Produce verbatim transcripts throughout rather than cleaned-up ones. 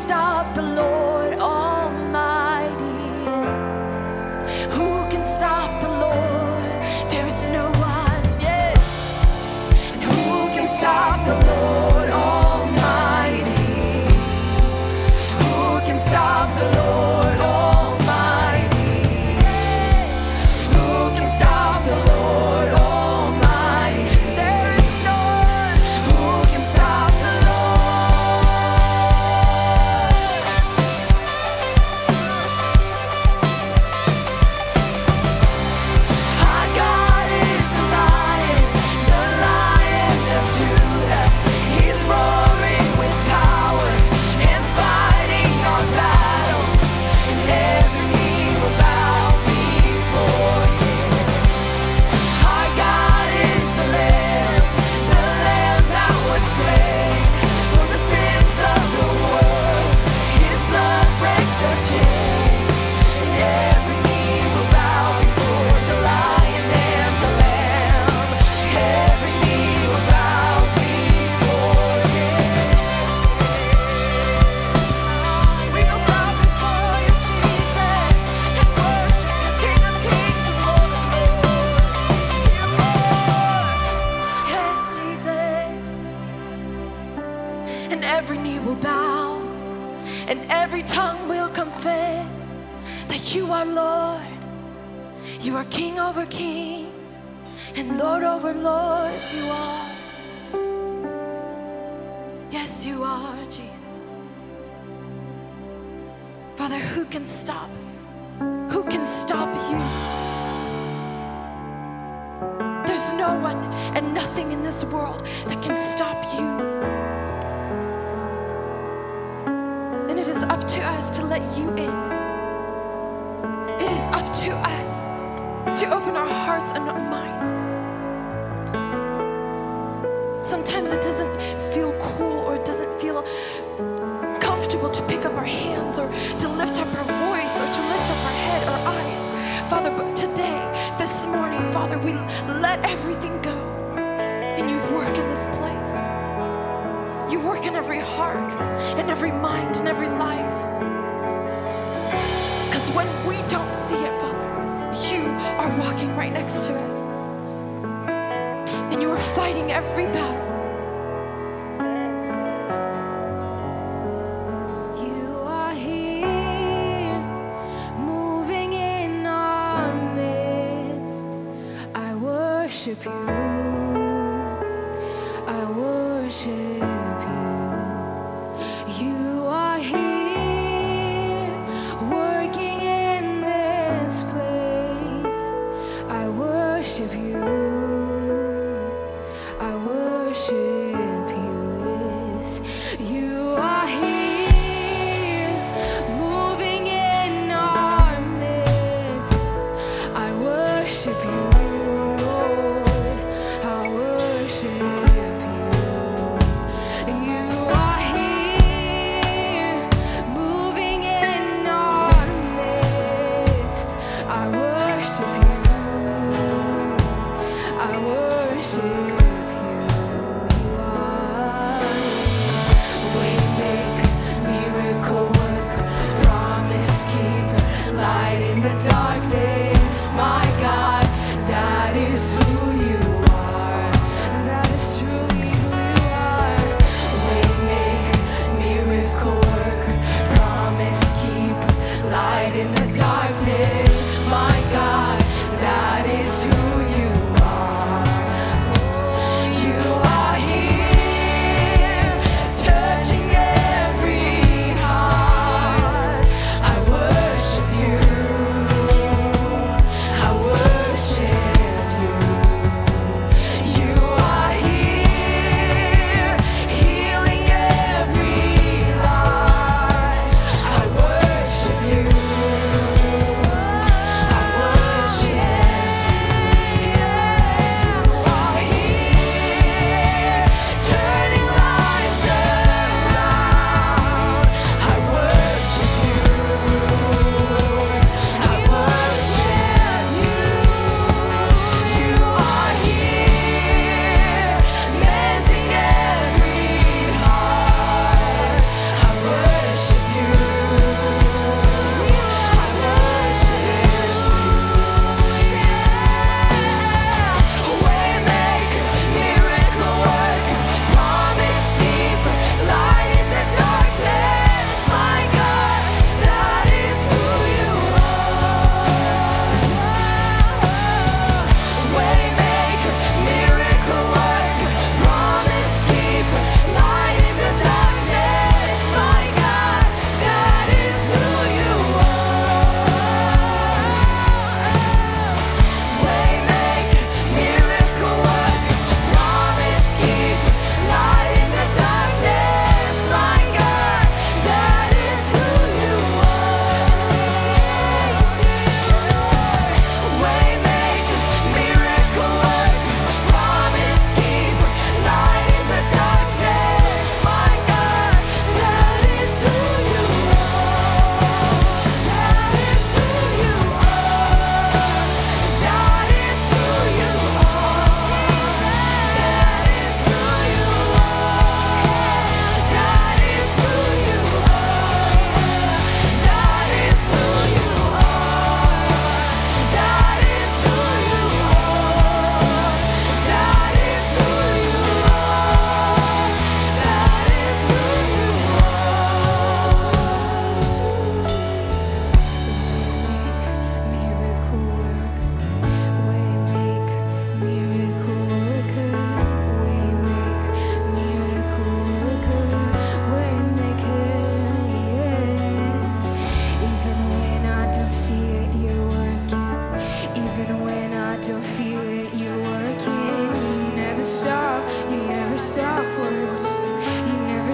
stop the Lord Almighty? Who can stop the Lord? There is no one, yes. And who can stop the Lord Almighty? Who can stop the Lord Almighty? Who can stop the Lord Almighty? There is none. Who can stop the Our God is the Lion, the Lion of Judah. He's roaring with power and fighting our battles, and every knee will bow before Him. Our God is the Lamb, the Lamb that was slain for the sins of the world. His blood breaks the chains, and every knee will bow before the Lion and the Lamb. Every knee will bow before Him. We will bow before You, Jesus, and worship You, King of Kings and Lord of Lords. You are, yes, Jesus. And every knee will bow, and every tongue will confess that You are Lord. You are King over kings and Lord over lords. You are. Yes, You are, Jesus. Father, who can stop? Who can stop You? There's no one and nothing in this world that can stop You. And it is up to us to let You in. It is up to us to open our hearts and our minds. Sometimes it doesn't feel cool, or it doesn't feel comfortable to pick up our hands, or to lift up our voice, or to lift up our head or eyes, Father. But today, this morning, Father, we let everything go, and You work in this place. You work in every heart, in every mind, in every life. Because when we don't see it, Father, You are walking right next to us, and You are fighting every battle. You are here, moving in our midst. I worship You. I worship You. You are here, working in this place. I worship You. I worship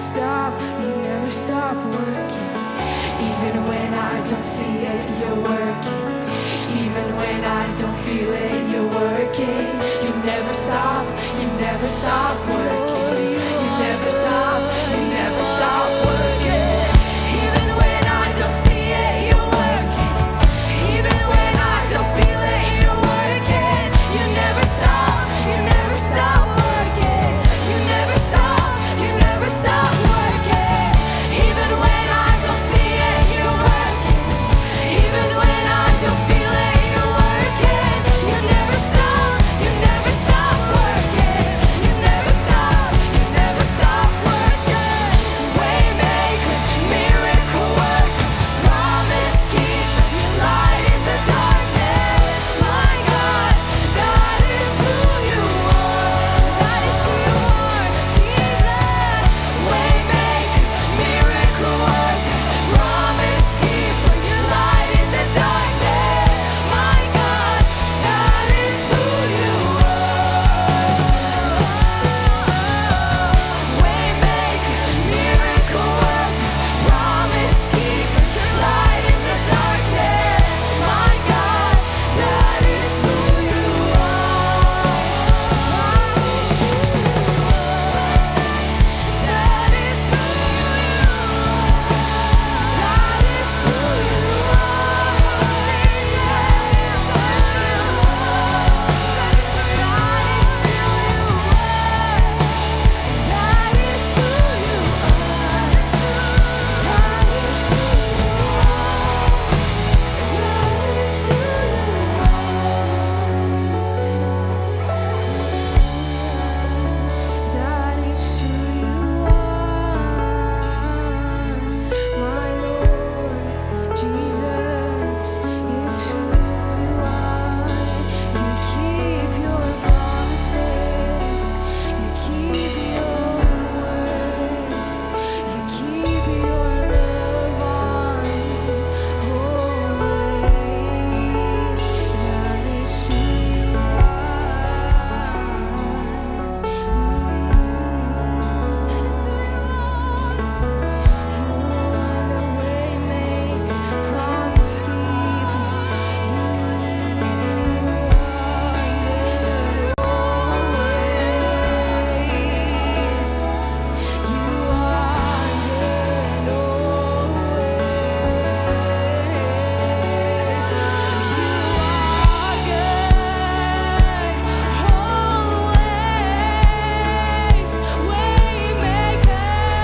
stop, you never stop working. Even when I don't see it, you're working. Even when I don't feel it, you're working. You never stop, you never stop working. You never stop, you never stop working. Even when I don't see it, you're working. Even when I don't feel it, you're working. You never stop, you never stop working. You never stop, you never stop working. Even when I don't see it, you're working. Even when I don't feel it, you're working. You never stop, you never stop working. You never stop, you never stop working. Waymaker, miracle worker, promise keeper, light in the darkness. My God, that is who you are. That is who you are, Jesus. Waymaker, miracle worker, promise keeper, your light in the darkness. My God, that is who you are. Waymaker, miracle worker, promise keeper, your light in the darkness. My God, that is who you are. That is who you are. That is who you are. That is who you are. That is who my Lord Jesus, it's who you are. You keep your promises, you keep your word, you keep your love on always. That is who you are. That is who you are. You are the waymaker, promise keeper. You are good always. You are good always. You are good always. Waymaker,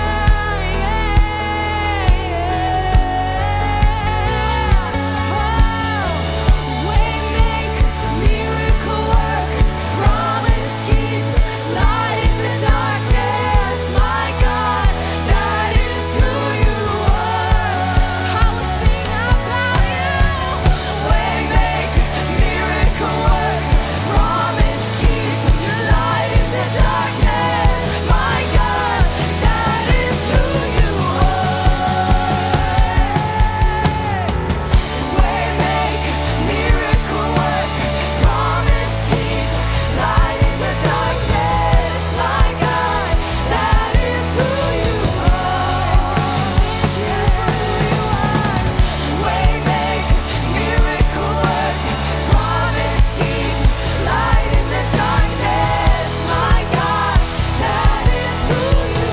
Waymaker, miracle worker, promise keeper, light in the darkness. My God, that is who you are. I will sing about you. Waymaker, miracle worker, promise keeper, light in the darkness. My God, that is who you are. Waymaker, miracle worker, promise keeper, light in the darkness. My God, that is who you are. Waymaker, miracle worker, promise keeper, light in the darkness. My God, that is who you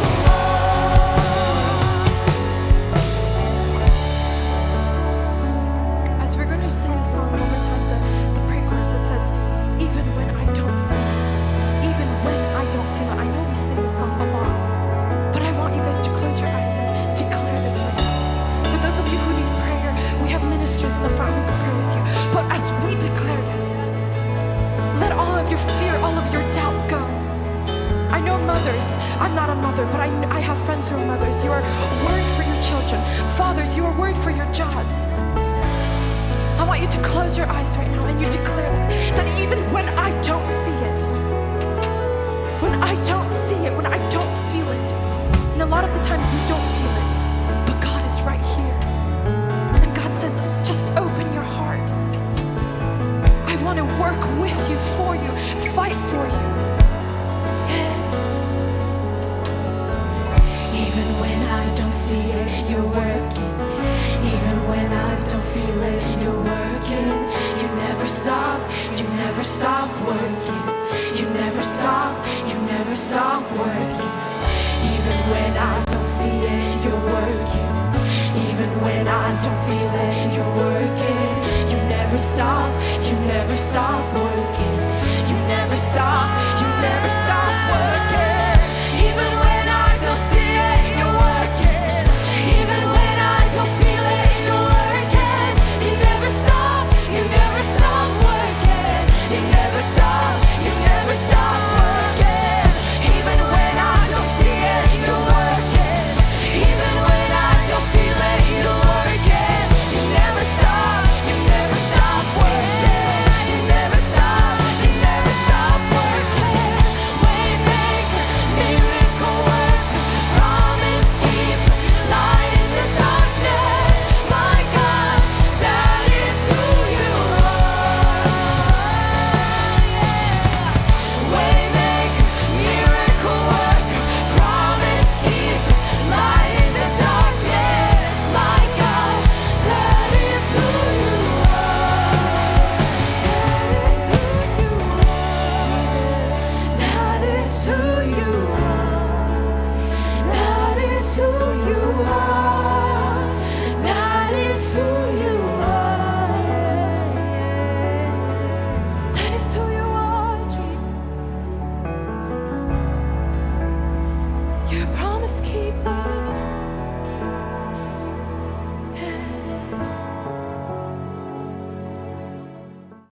are. As we're going to sing this song one more time, the, the pre-chorus, it says, even when I don't see it, even when I don't feel it. I know we sing this song a lot, but I want you guys to close your eyes and declare this right now. For those of you who need prayer, we have ministers in the front who can pray with you. But as we declare this, let all of your fear, all of your doubt go. I know mothers, I'm not a mother, but I, I have friends who are mothers. You are worried for your children. Fathers, you are worried for your jobs. I want you to close your eyes right now and you declare that, that even when I don't see it, when I don't see it, when I don't feel it, and a lot of the times we don't feel it, but God is right here. And God says, just open your heart. I want to work with you, for you, fight for you. Yes. Even Even when I don't see it, you're working. Even when I don't feel it, you're working. You never stop, you never stop working. You never stop, you never stop working. Even when I don't see it, you're working. Even when I don't feel it, you're working. You never stop, you never stop working. You never stop, you never stop working.